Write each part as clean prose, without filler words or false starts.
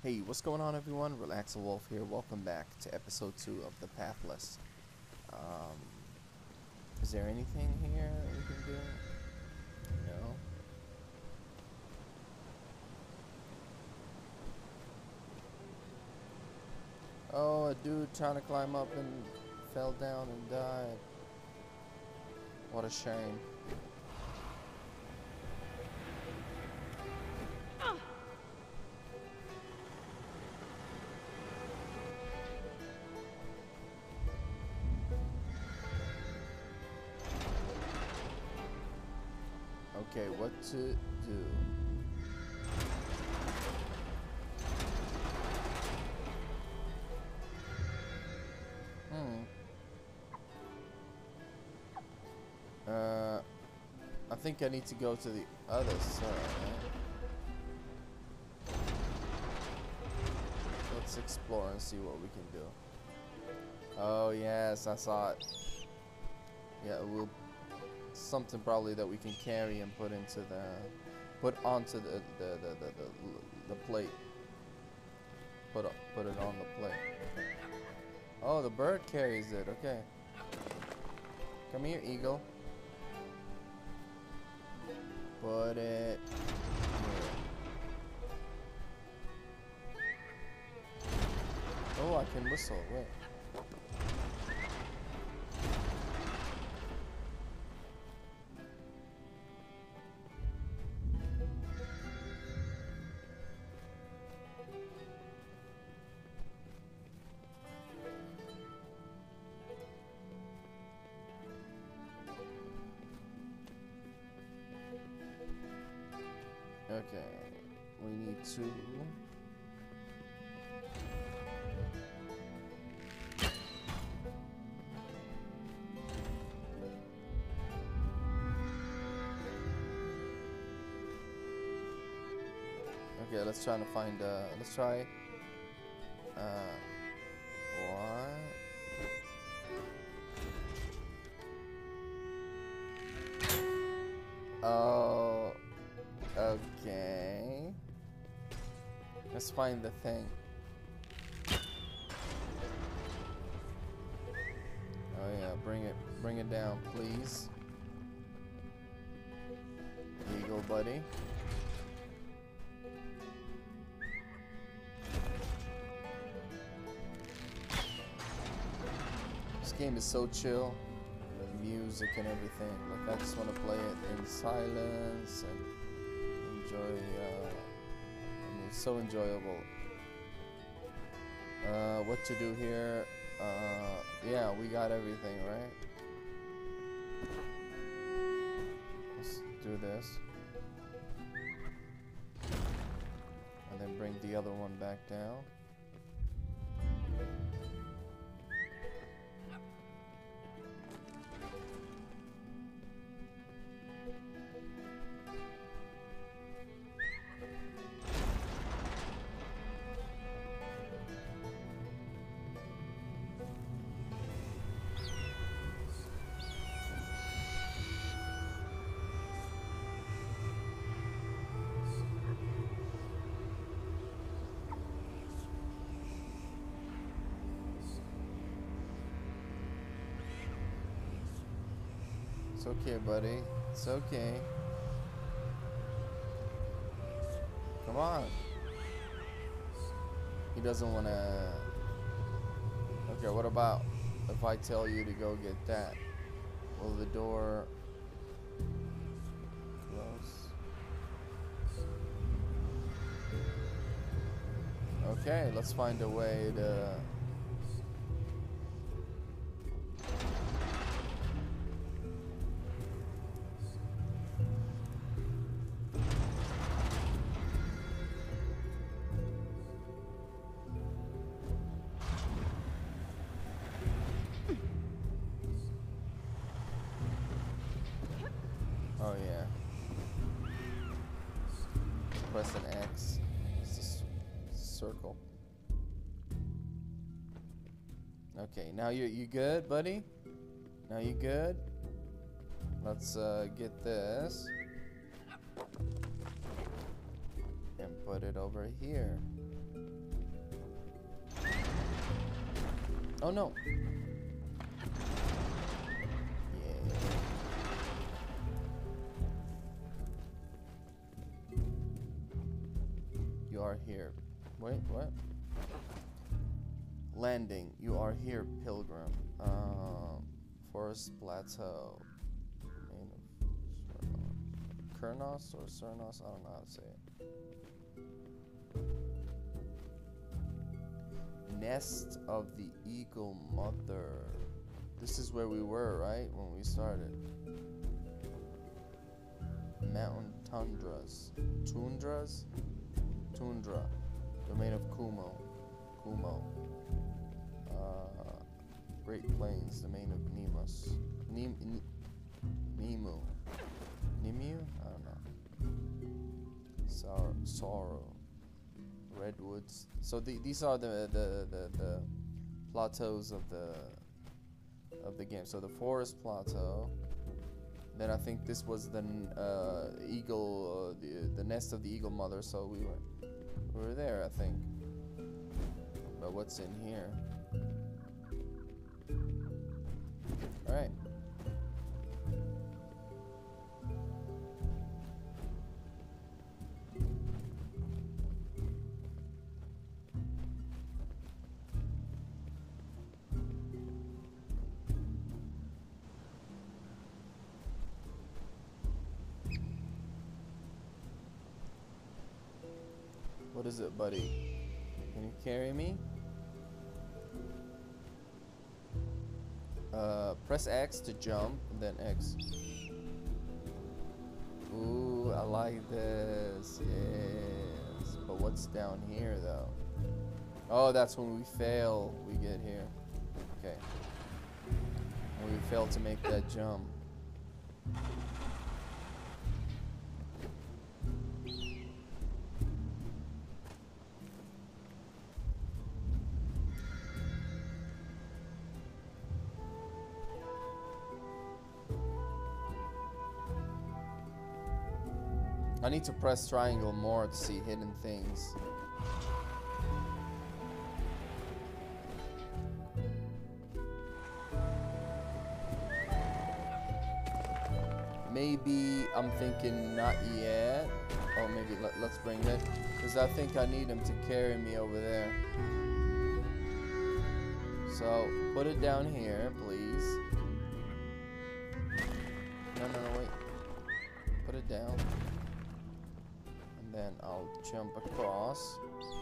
Hey, what's going on everyone? RelaxinWolf here. Welcome back to episode 2 of the Pathless. Is there anything here we can do? No. Oh, a dude trying to climb up and fell down and died. What a shame. Okay, what to do? I think I need to go to the other side. Let's explore and see what we can do. Oh yes, I saw it. Yeah, we'll something probably that we can carry and put onto the plate. Put it on the plate. Oh, the bird carries it. Okay. Come here, eagle. Put it here. Oh, I can whistle. Wait. Okay, we need to okay, let's try to find let's try what? Oh, okay. Let's find the thing. Oh yeah, bring it down, please. Eagle buddy. This game is so chill. The music and everything. Like I just want to play it in silence and enjoy. I mean, it's so enjoyable. What to do here? Yeah, we got everything, right? Let's do this, and then bring the other one back down. It's okay, buddy. It's okay. Come on. He doesn't want to... Okay, what about if I tell you to go get that? Will the door close? Okay, let's find a way to... Oh yeah. Press an X. It's a circle. Okay, now you good, buddy? Now you good? Let's get this and put it over here. Oh no. Yeah. You are here. Wait, what? Landing. You are here, pilgrim. Forest Plateau. Kurnos or Cernos? I don't know how to say it. Nest of the Eagle Mother. This is where we were, right? When we started. Mountain tundras. Tundras? Tundra. Domain of Kumo. Kumo. Great Plains. Domain of Nemus. Nemu. Nemu? I don't know. Sorrow. Redwoods. So these are the plateaus of the game. So the Forest Plateau. Then I think this was the eagle, the nest of the Eagle Mother. So we were there, I think. But what's in here? All right. What is it, buddy? Can you carry me? Press X to jump, and then X. Ooh, I like this. Yes. But what's down here, though? Oh, that's when we fail. We get here. Okay. When we fail to make that jump. I need to press triangle more to see hidden things. Maybe I'm thinking not yet. Oh, maybe let's bring it. Because I think I need him to carry me over there. So, put it down here, please. No, wait. Put it down. Then I'll jump across,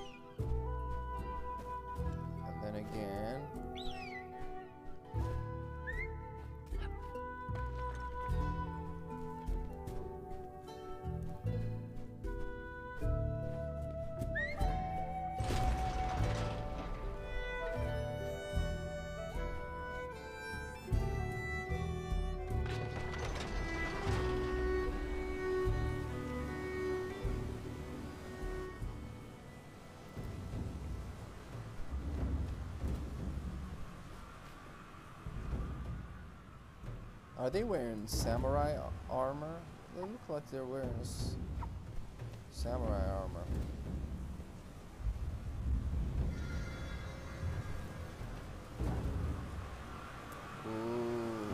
and then again. Are they wearing samurai armor? They look like they're wearing samurai armor. Ooh.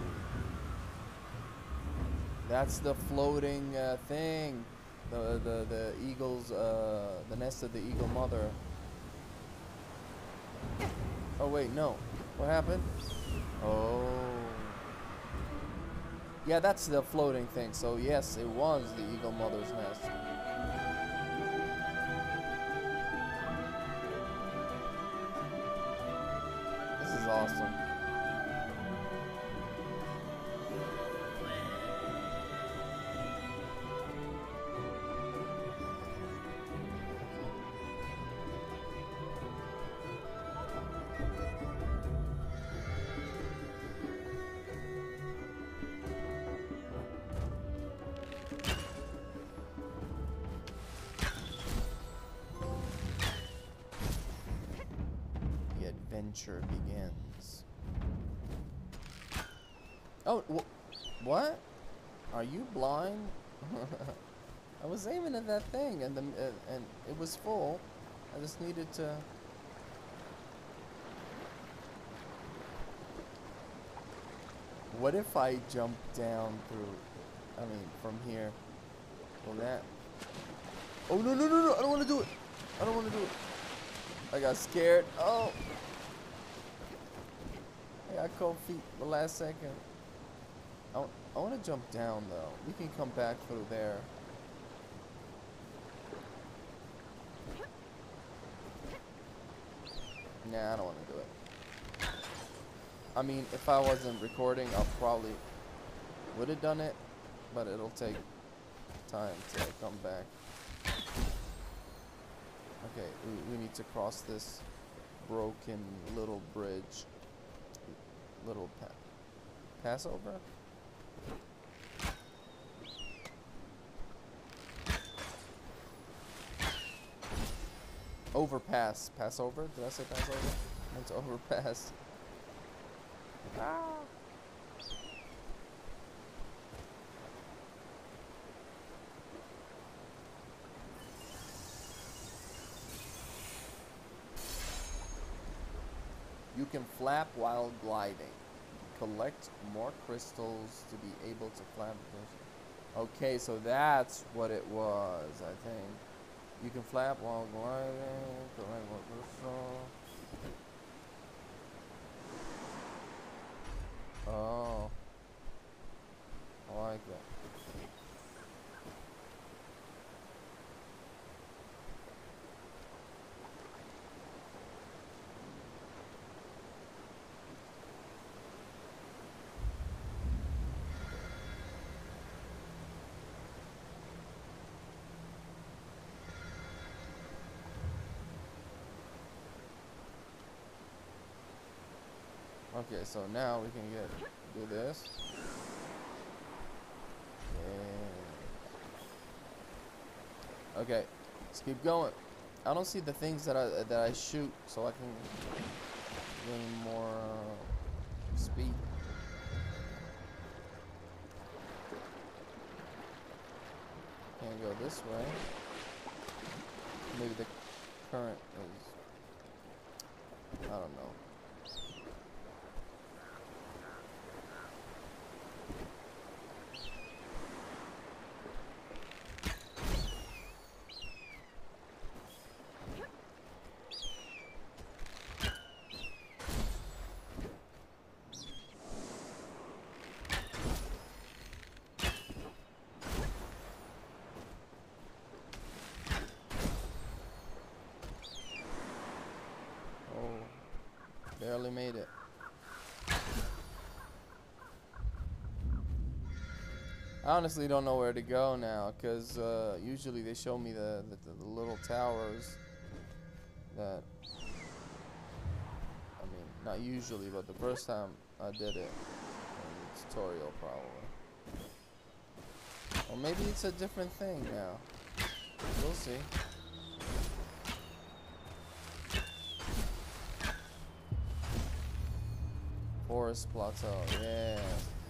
That's the floating thing. The eagle's, the nest of the Eagle Mother. Oh wait, no. What happened? Oh. Yeah, that's the floating thing. So yes, it was the Eagle Mother's nest. This is awesome. Adventure begins. Oh, what? Are you blind? I was aiming at that thing, and and it was full. I just needed to. What if I jump down through, I mean, from here? Will that? Oh, no, no, no, no. I don't want to do it. I don't want to do it. I got scared. Oh. I got cold feet the last second. I want to jump down, though. We can come back through there. Nah, I don't want to do it. I mean, if I wasn't recording, I probably would have done it, but it'll take time to come back. Okay, we need to cross this broken little bridge. Little Passover? Overpass. Passover? Did I say Passover? I meant to overpass. Ah. You can flap while gliding. Collect more crystals to be able to flap. Okay, so that's what it was, I think. You can flap while gliding. Collect more crystals. Oh. I like that. Okay, so now we can do this. And okay, let's keep going. I don't see the things that I shoot, so I can gain more speed. Can't go this way. Maybe the current is, I don't know. Barely made it. I honestly don't know where to go now, because usually they show me the little towers that, I mean, not usually, but the first time I did it in the tutorial probably. Or maybe it's a different thing now. We'll see. Forest Plateau, yeah.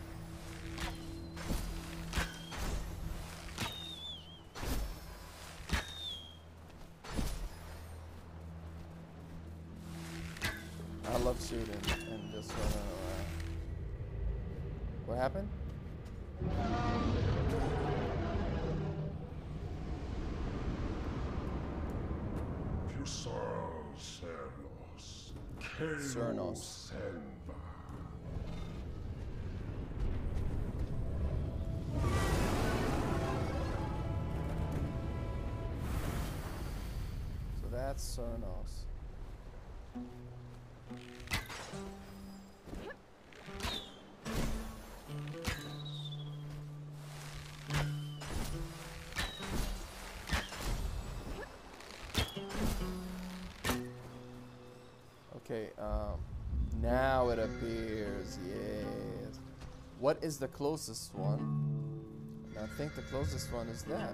I love shooting and just running around. What happened? Cernos. So that's Cernos. Okay, now it appears, yes. What is the closest one? I think the closest one is that.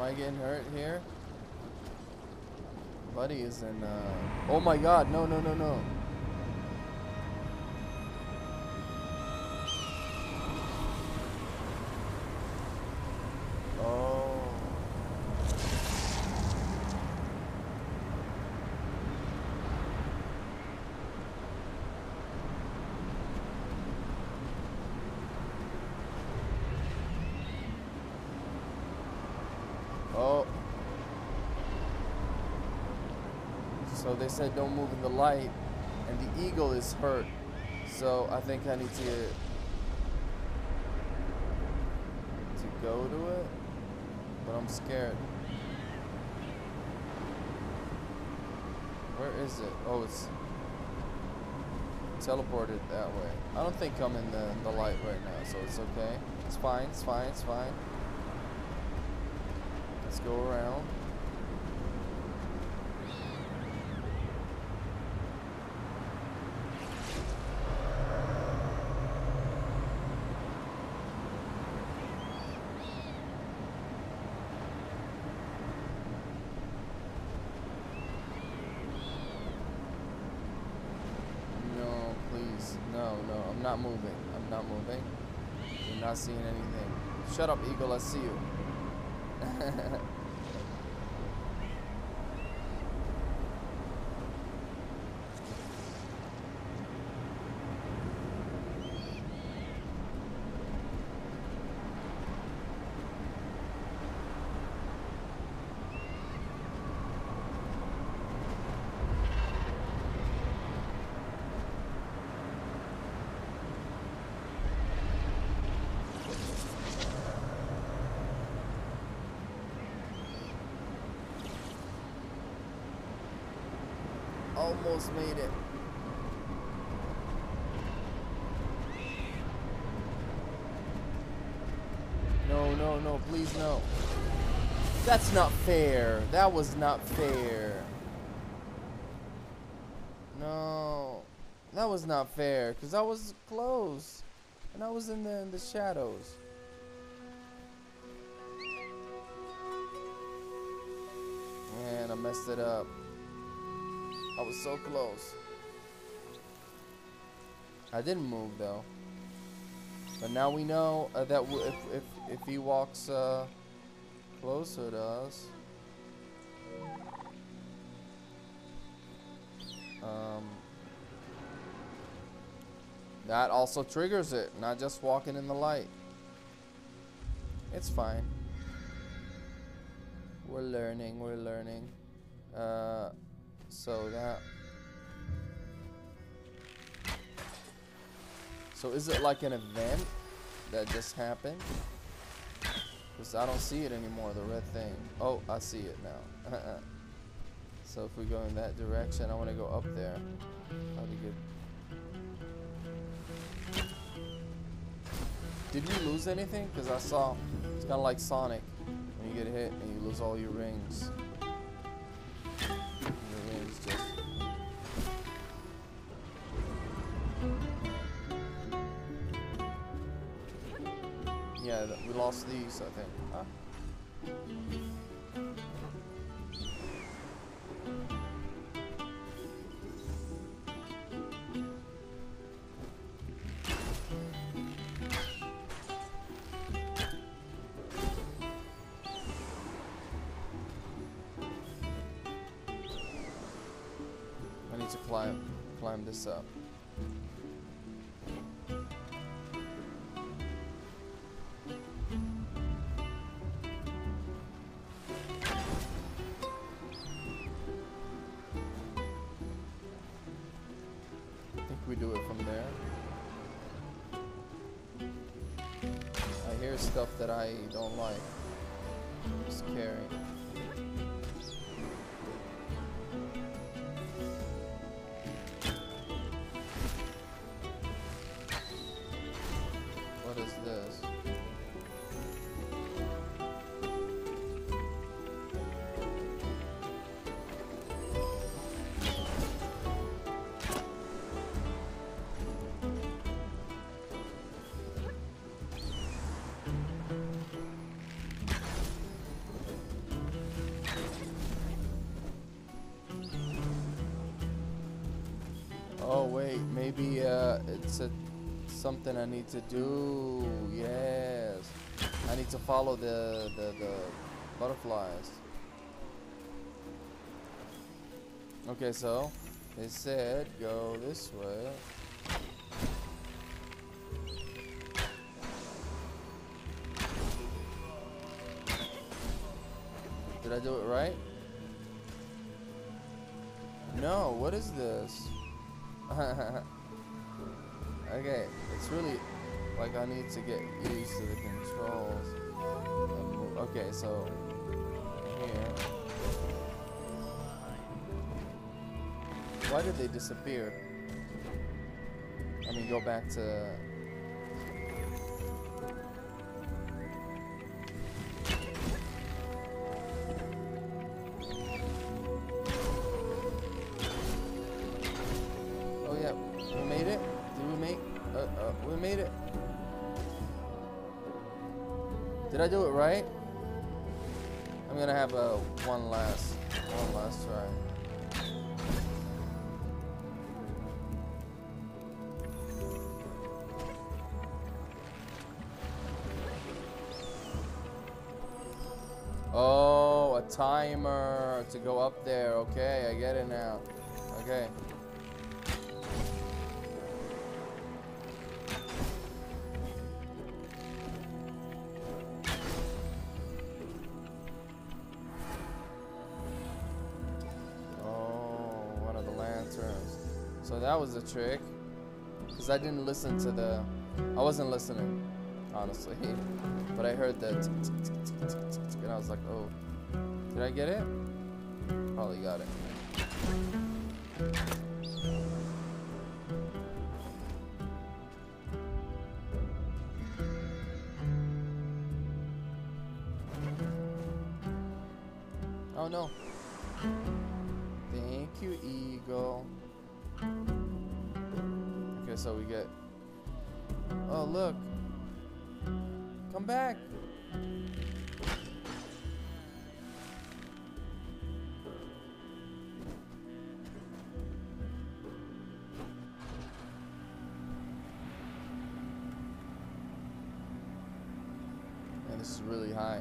I getting hurt here? Buddy is in, oh my god, no, no, no, no. Oh. Oh. So they said don't move in the light, and the eagle is hurt. So I think I need to go to it, but I'm scared. Where is it? Oh, it's teleported that way. I don't think I'm in the light right now, so it's okay. It's fine, it's fine, it's fine. Let's go around. I'm not moving. I'm not moving. You're not seeing anything. Shut up, eagle. I see you. Almost made it. No, no, no, please no. That's not fair. That was not fair. No. That was not fair, because I was close. And I was in the shadows. Man, I messed it up. I was so close. I didn't move though. But now we know that if he walks closer to us, that also triggers it. Not just walking in the light. It's fine. We're learning. We're learning. So that. So is it like an event that just happened? Because I don't see it anymore, the red thing. Oh, I see it now. So if we go in that direction, I want to go up there. That'd be good. Did we lose anything? Because I saw, it's kind of like Sonic. When you get hit and you lose all your rings. Yeah, we lost these, I think. Huh? I need to climb this up. We do it from there. I hear stuff that I don't like. It's scary. What is this? wait, maybe it's something I need to do. Yes, I need to follow the butterflies. Okay, so they said go this way. Did I do it right? No, what is this? Okay, it's really like I need to get used to the controls. Okay, so here. Why did they disappear? I mean, go back to... Oh yeah, we made it? Did we make... we made it. Did I do it right? I'm gonna have a one last try. Oh, a timer to go up there. Okay, I get it now. Okay. Oh, one of the lanterns. So that was the trick. Because I didn't listen to the... I wasn't listening, honestly. But I heard that, and I was like, oh, did I get it? Probably got it. Oh no. Thank you, Eagle. Okay, so we get... Oh, look. Come back. And this is really high.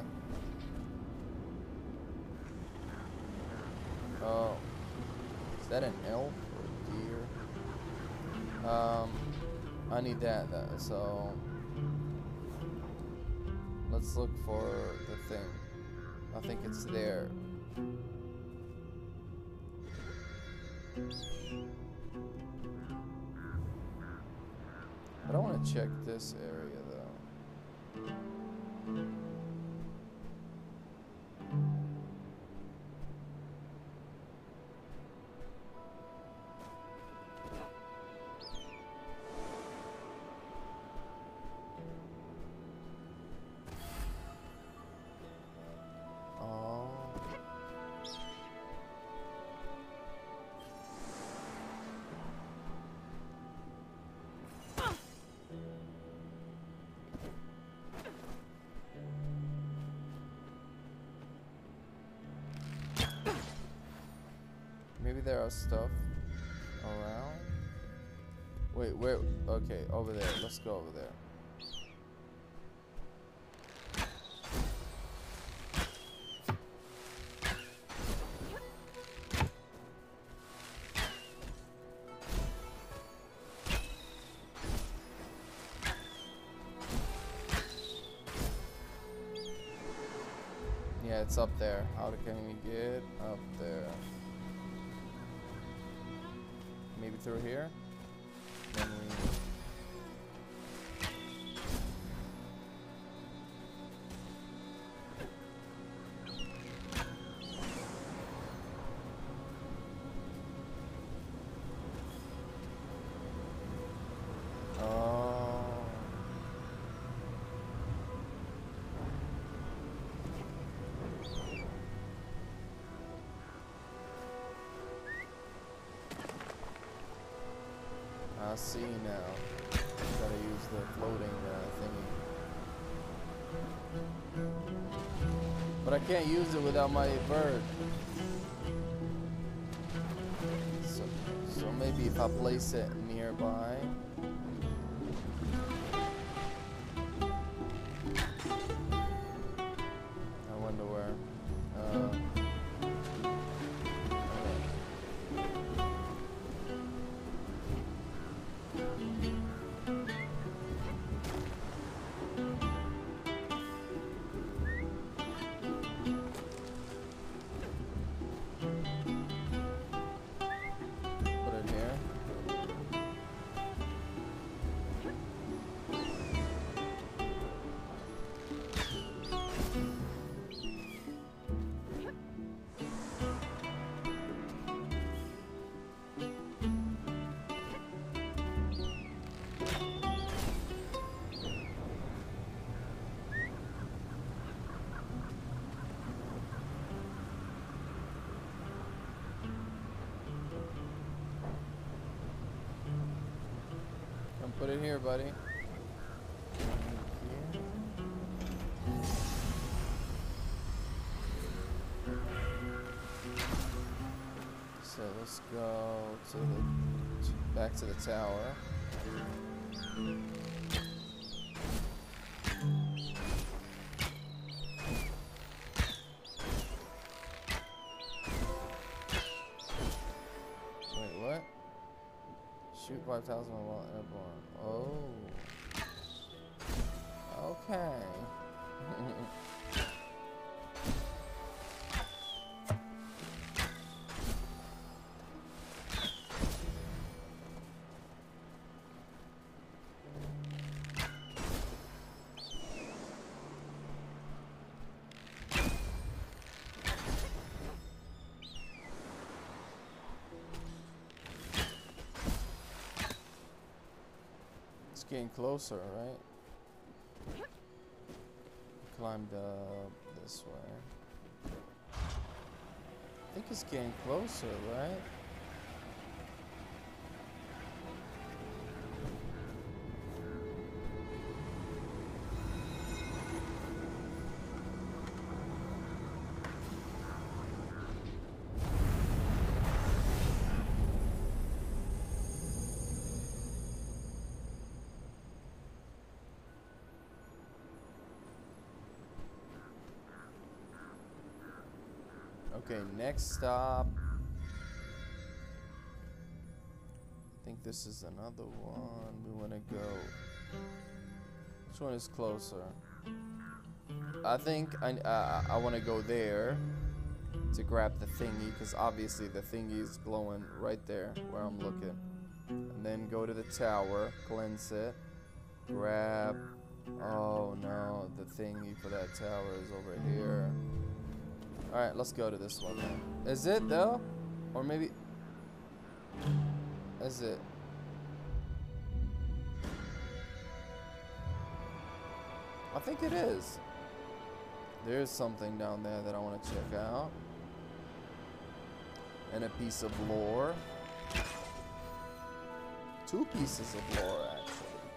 Oh. Is that an elk or a deer? I need that though, so let's look for the thing. I think it's there. But I want to check this area though. Maybe there are stuff around. Wait, where? Okay, over there. Let's go over there. Yeah, it's up there. How can we get up there? Maybe through here? Then we... I see now. Gotta use the floating thingy. But I can't use it without my bird. So maybe maybe if I place it nearby. I wonder where. Put it here, buddy. So let's go to the back to the tower. Wait, what? Shoot 5,000 while airborne. Oh. Okay. Getting closer, right? Climbed up this way. I think it's getting closer, right? Okay, next stop. I think this is another one. We want to go. Which one is closer? I think I want to go there to grab the thingy, because obviously the thingy is glowing right there where I'm looking. And then go to the tower, cleanse it, grab. Oh no, the thingy for that tower is over here. Alright, let's go to this one then. Is it though? Or maybe... Is it? I think it is. There's something down there that I want to check out. And a piece of lore. 2 pieces of lore, actually.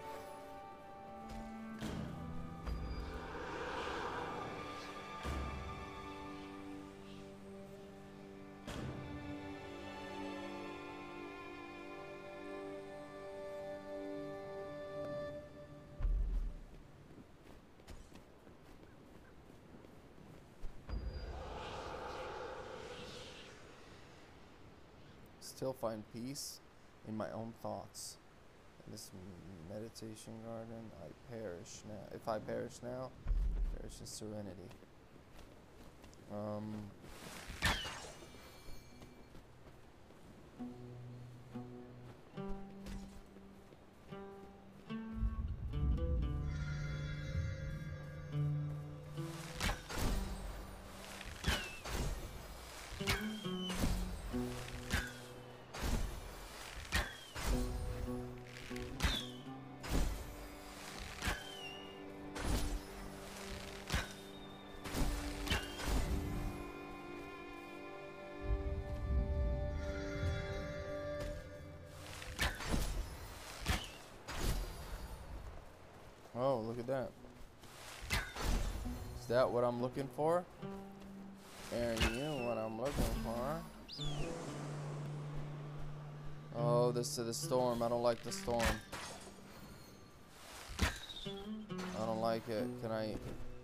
Still find peace in my own thoughts. In this meditation garden, I perish now. If I perish now, perish in serenity. Oh, look at that. Is that what I'm looking for? Are you what I'm looking for? Oh, this is the storm. I don't like the storm. I don't like it. Can I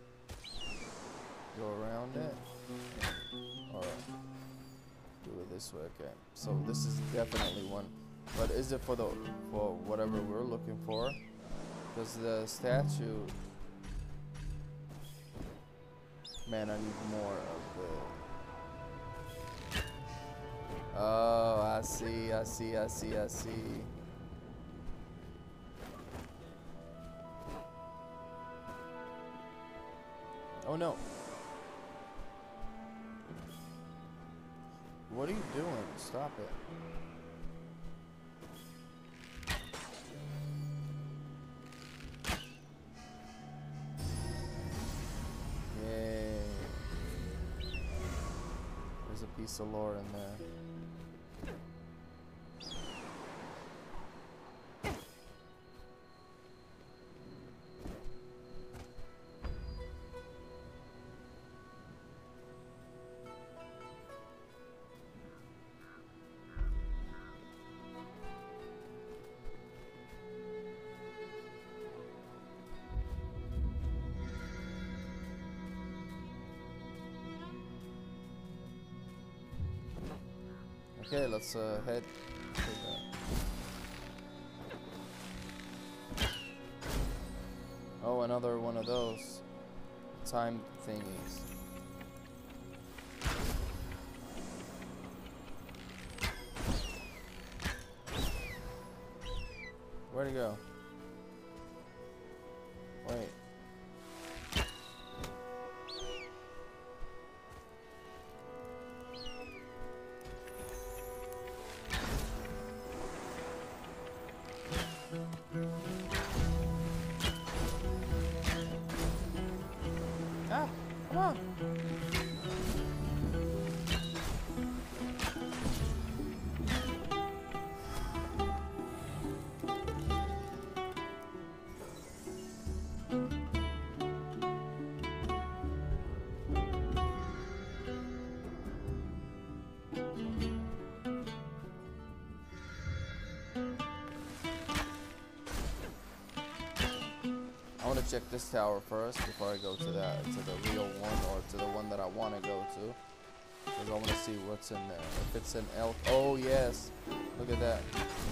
go around it? Or do it this way? Okay. So this is definitely one. But is it for whatever we're looking for? Because the statue. Man, I need more of the. Oh, I see. Oh no. What are you doing? Stop it. Yay. There's a piece of lore in there. Okay, let's head to the... Oh, another one of those time thingies. Where'd he go? Wait. Ah, come on. I want to check this tower first before I go to the real one or to the one that I want to go to. Because I want to see what's in there. If it's an elk. Oh, yes. Look at that.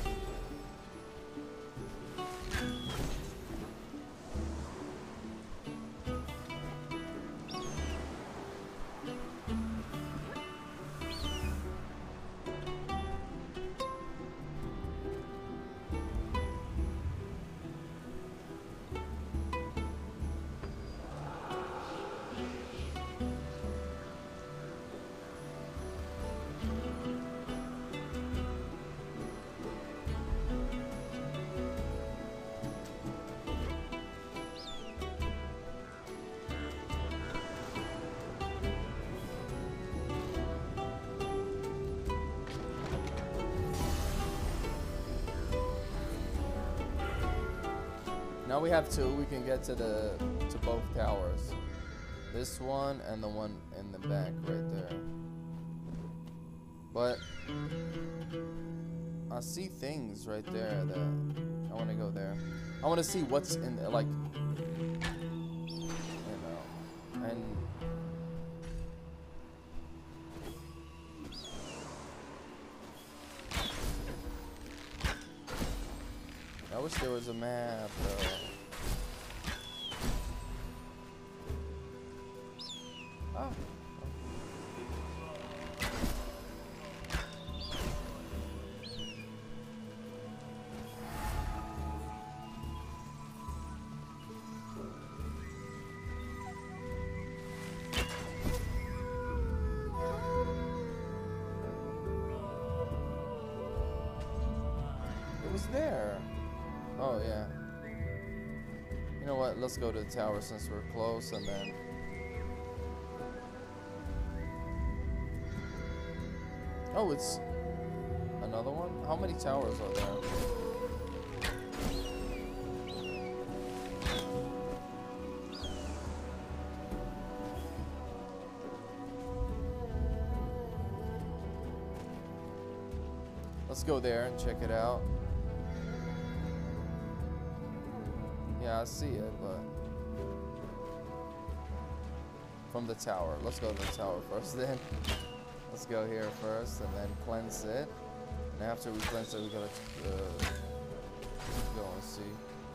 Now we have two. We can get to both towers. This one and the one in the back right there. But I see things right there that I want to go there. I want to see what's in there, like, you know, and I wish there was a map, though. Oh. It was there. Oh, yeah. You know what? Let's go to the tower since we're close, and then... Oh, it's another one? How many towers are there? Let's go there and check it out. Yeah, I see it, but from the tower. Let's go to the tower first then. Let's go here first and then cleanse it. And after we cleanse it, we gotta go and see.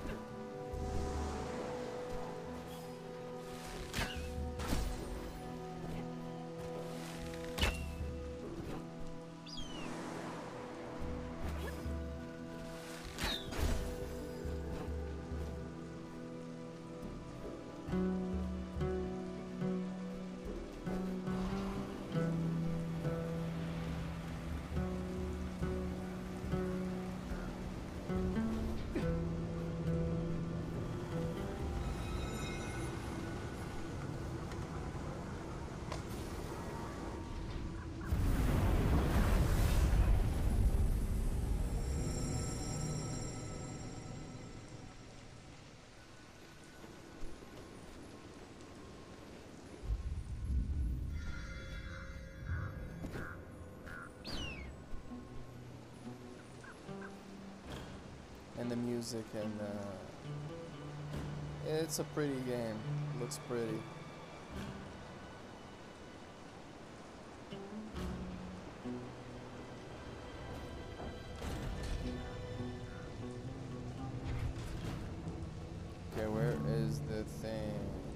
And the music and it's a pretty game. Looks pretty. Okay, where is the thing?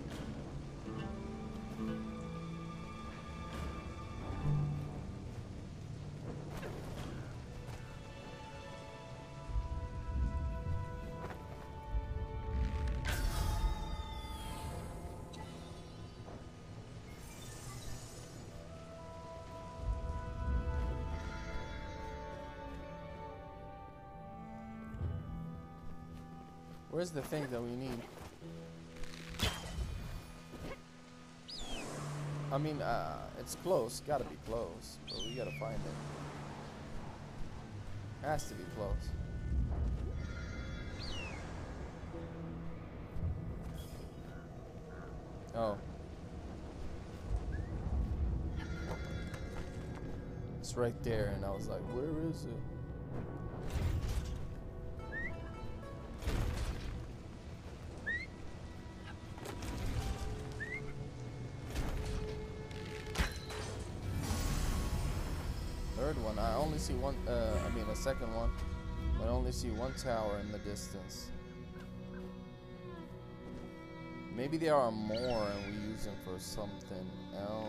Where's the thing that we need? I mean, it's close. Gotta be close. But we gotta find it. Has to be close. Oh. It's right there, and I was like, where is it? Third one, I only see one, I mean a second one, but I only see one tower in the distance. Maybe there are more and we use them for something else.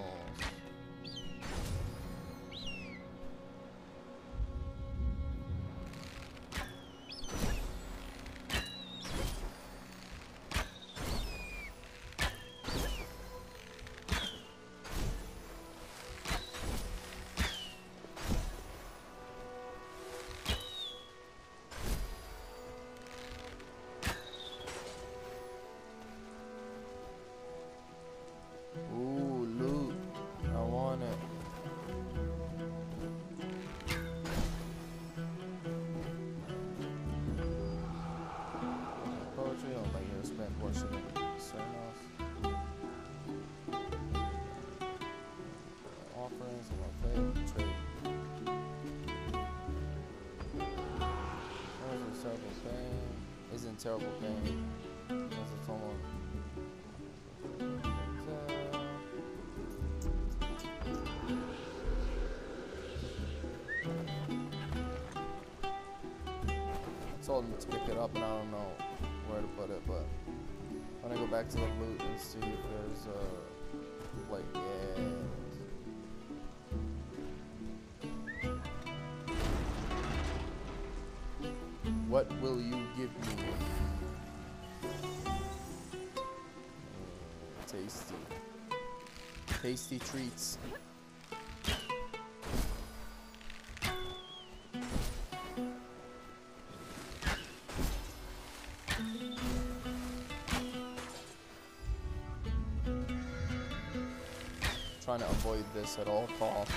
Terrible pain. That's a total. I told him to pick it up, and I don't know where to put it, but I'm gonna go back to the loot and see if there's like, what will you give me? Tasty. Tasty treats. Trying to avoid this at all costs.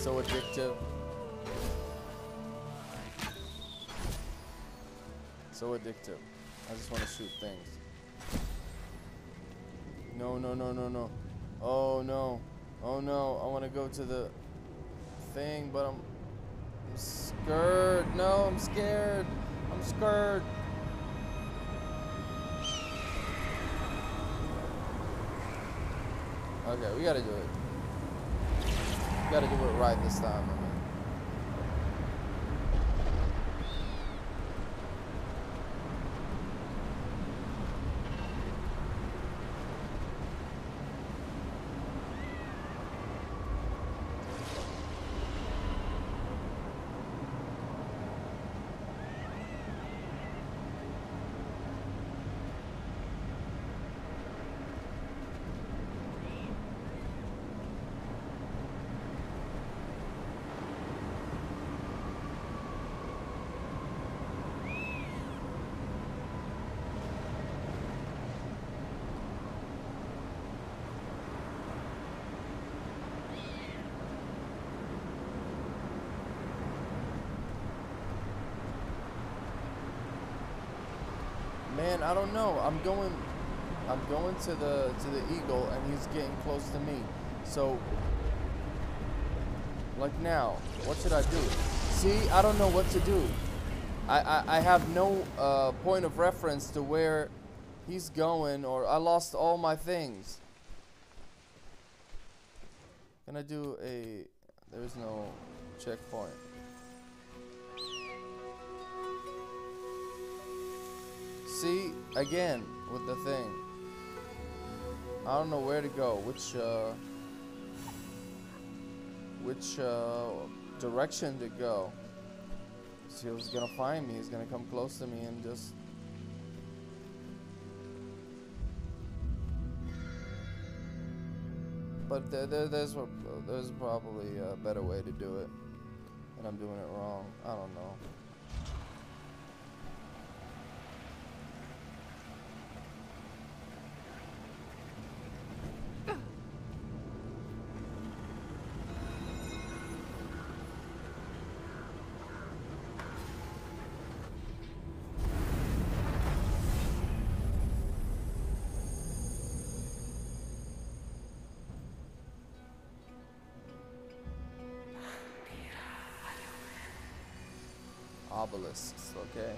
So addictive. So addictive. I just want to shoot things. No, no, no, no, no. Oh no. Oh no. I want to go to the thing, but I'm scared. No, I'm scared. I'm scared. Okay, we gotta do it. We gotta do it right this time, man. Man, I don't know. I'm going to the eagle, and he's getting close to me. So, like now, what should I do? See, I don't know what to do. I have no point of reference to where he's going, or I lost all my things. Can I do a? There's no checkpoint. See, again, with the thing. I don't know where to go, which direction to go. So he's gonna find me, he's gonna come close to me and just... But there's probably a better way to do it, and I'm doing it wrong. I don't know. Obelisks, okay.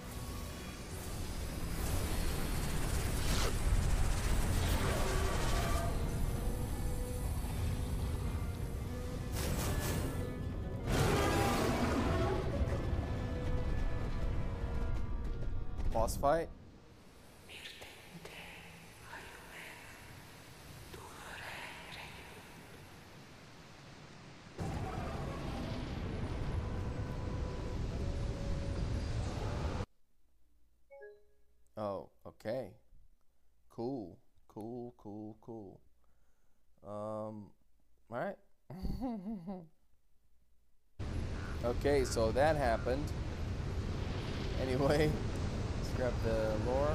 Boss fight? Oh, okay. Cool. Alright. Okay, so that happened. Anyway, let's grab the lore.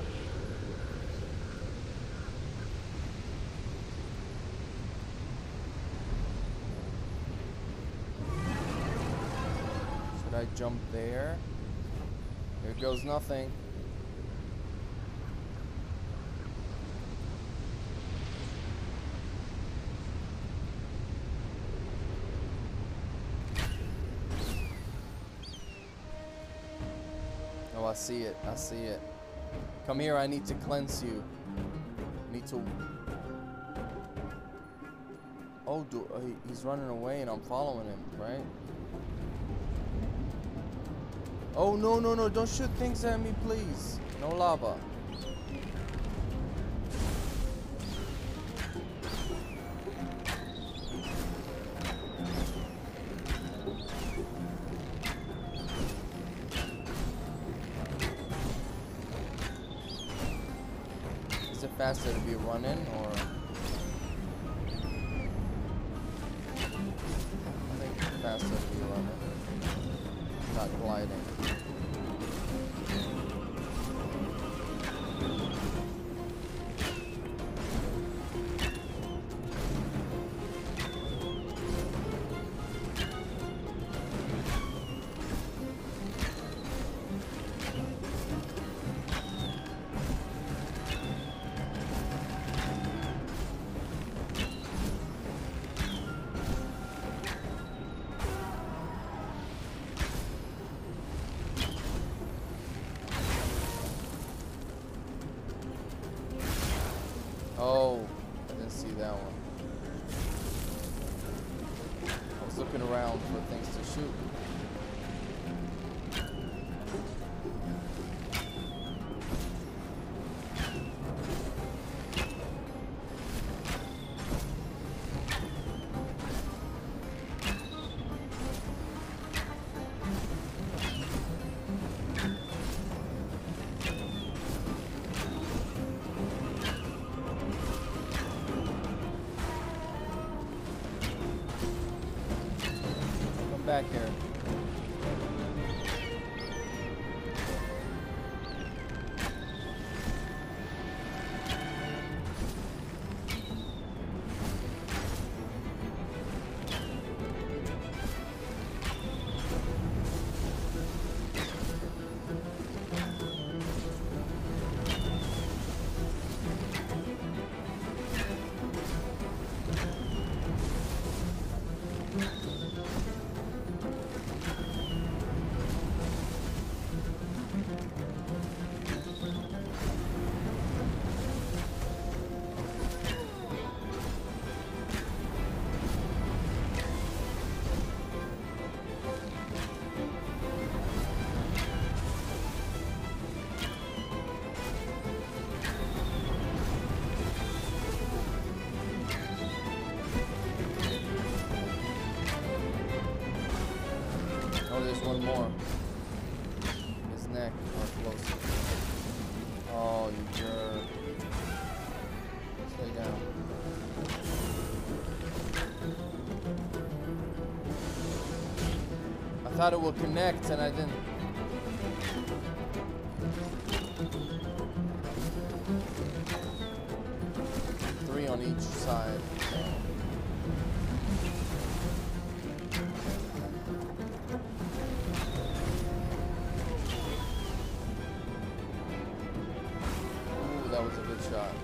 Should I jump there? Here goes nothing. Oh, I see it. I see it. Come here. I need to cleanse you. I need to... Oh, he's running away and I'm following him, right? Oh, no, no, no. Don't shoot things at me, please. No lava. Is it faster to be running or... I think it's faster to be running. Not gliding. looking around for things to shoot. Back here. One more. His neck or close. Oh, you jerk. Stay down. I thought it would connect and I didn't. Three on each side. That was a good shot.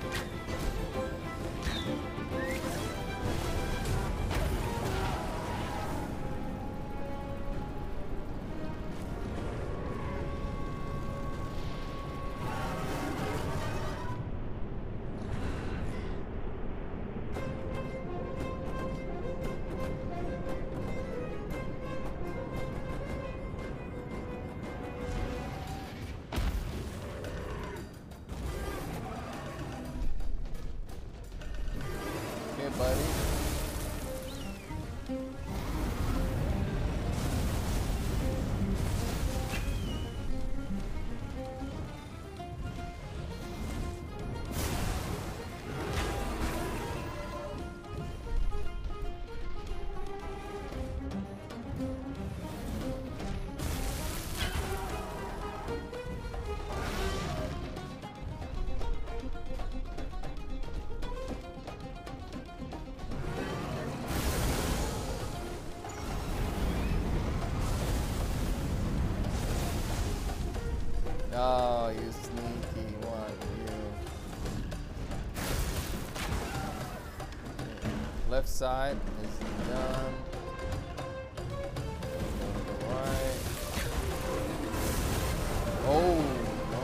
Buddy. Oh, you sneaky one, you. Left side is done. Right. Oh, no.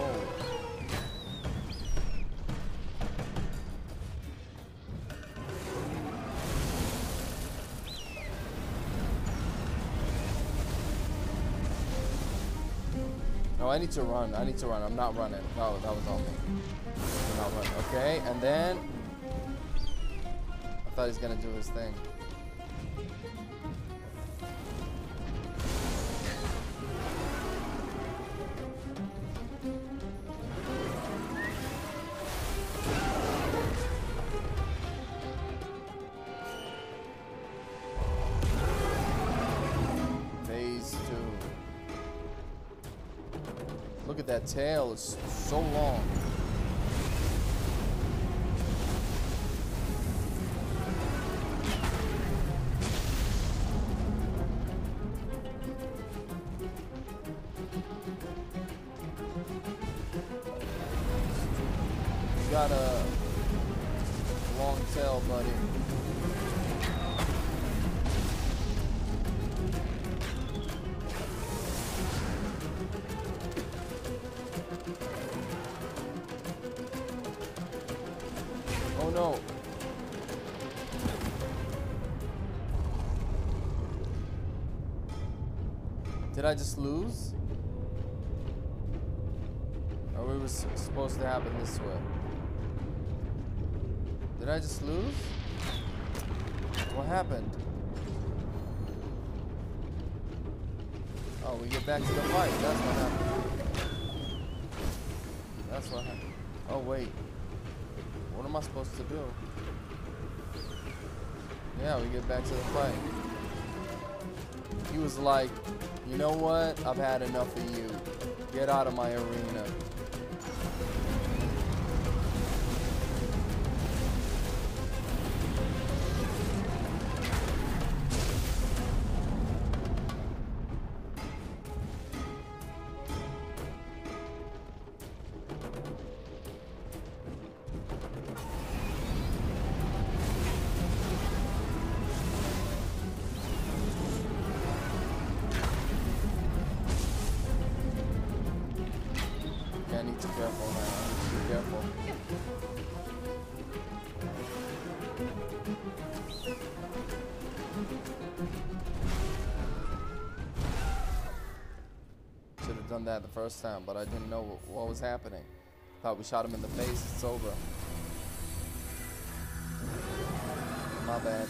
No, I need to run. I need to run. I'm not running. No, that was on me. I'm not running. Okay, and then I thought he's gonna do his thing. Look at that tail, it's so long. You got a long tail, buddy. Oh no. Did I just lose? Or we were supposed to happen this way? Did I just lose? What happened? Oh, we get back to the fight. That's what happened. That's what happened. Oh, wait. What am I supposed to do? Yeah, we get back to the fight. He was like, you know what? I've had enough of you. Get out of my arena. Careful now. Be careful. Should have done that the first time, but I didn't know what was happening. Thought we shot him in the face. It's over. My bad.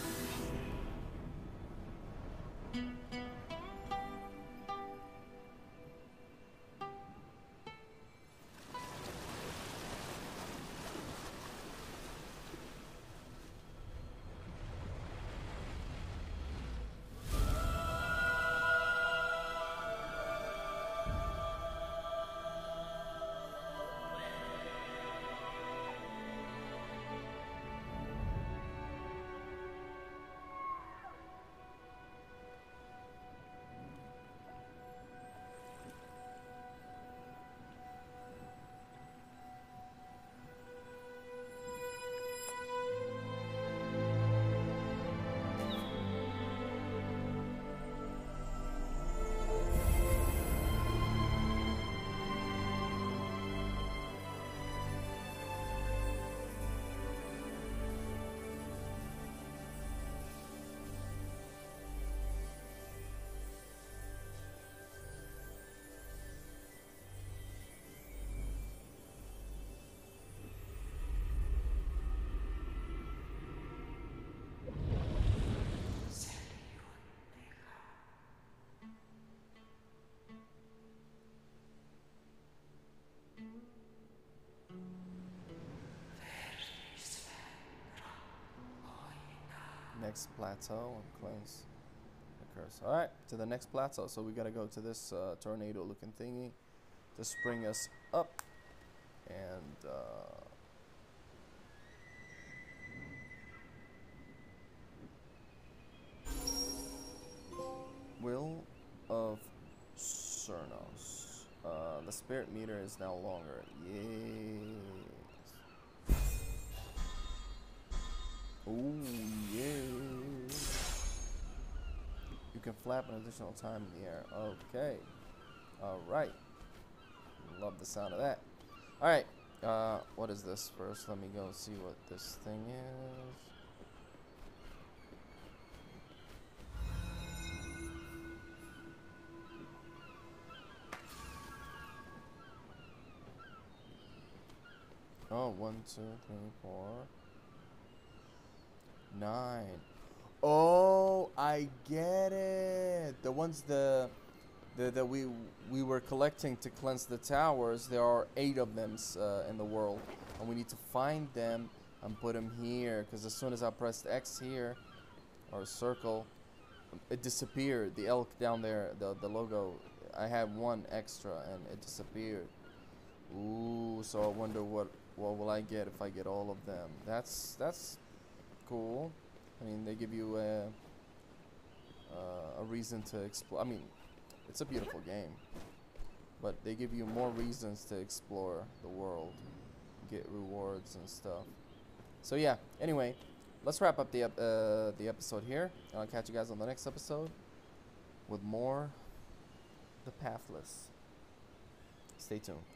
Next plateau and cleanse the curse. Alright, to the next plateau. So we gotta go to this tornado looking thingy to spring us up. And Will of Cernos. The spirit meter is now longer. Yes. Oh yeah. You can flap an additional time in the air. Okay. Alright. Love the sound of that. Alright. What is this first? Let me go see what this thing is. Oh, 1, 2, 3, 4, 9. Oh, I get it. The ones that we were collecting to cleanse the towers. There are 8 of them in the world, and we need to find them and put them here. Because as soon as I pressed X here or circle, it disappeared. The elk down there, the logo. I had 1 extra, and it disappeared. Ooh, so I wonder what will I get if I get all of them. That's cool. I mean, they give you a reason to explore. I mean, it's a beautiful game, but they give you more reasons to explore the world, get rewards and stuff. So yeah. Anyway, let's wrap up the episode here, and I'll catch you guys on the next episode with more The Pathless. Stay tuned.